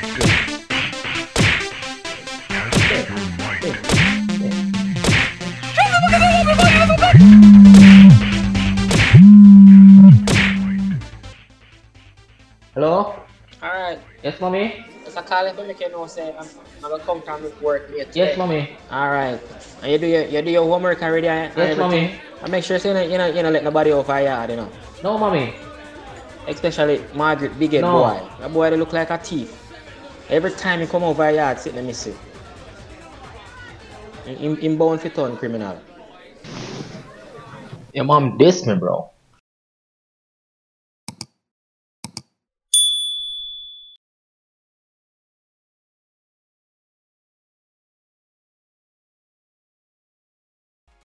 Hello? Alright. Yes, mommy? It's a call if I make you know say I'm gonna come from work late today. Yes, mommy. Alright. And you do your homework already and Yes, everything. mommy. And make sure say you know let nobody off our yard, you know. No, mommy. Especially Margrette big head boy. No. That boy they look like a thief. Every time he come over our yard, sit let me see. Him bound for turn criminal. Your mom dissed me, bro.